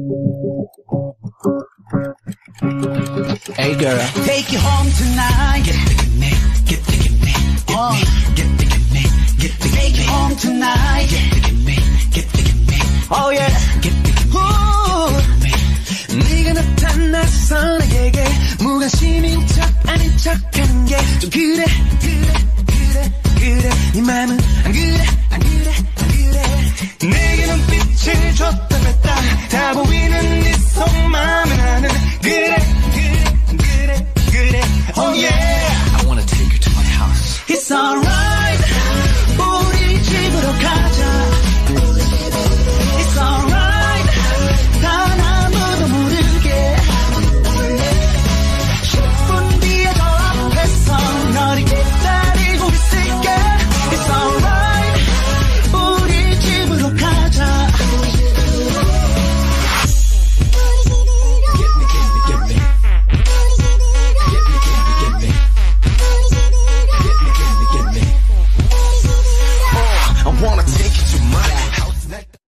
Hey girl, take you home tonight. Get the gimme, get the gimme, get the gimme, get the take you home tonight. Get the gimme, get the gimme. Oh yeah, get the gimme. 네가 나타나서 나에게 무관심인 척 아닌 척하는 게 좀 그래 네 맘은 안 그래 내게 눈빛을 줬다 뺐다 다 보이는 네 속마음은 나는 그래 oh yeah I wanna take you to my house. It's alright 우리 집으로 가자. It's alright 단 아무도 모르게 10분 뒤에 저 앞에서 너를 기다리고 있을게. It's alright 우리 집으로 가자. I wanna take you to my